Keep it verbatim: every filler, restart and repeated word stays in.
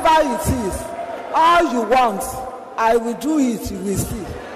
whatever it is, all you want, I will do it, you will see.